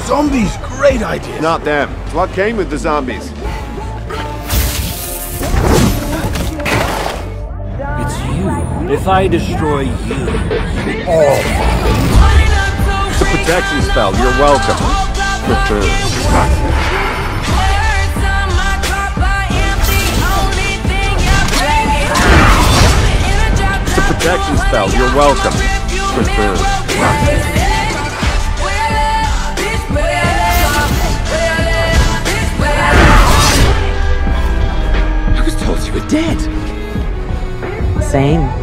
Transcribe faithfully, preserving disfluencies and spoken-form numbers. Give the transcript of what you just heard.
Zombies, great idea. Not them. It's what came with the zombies. It's you. If I destroy you, Oh, It's a protection spell. You're welcome. It's a protection spell. You're welcome. I was told you were dead. Same.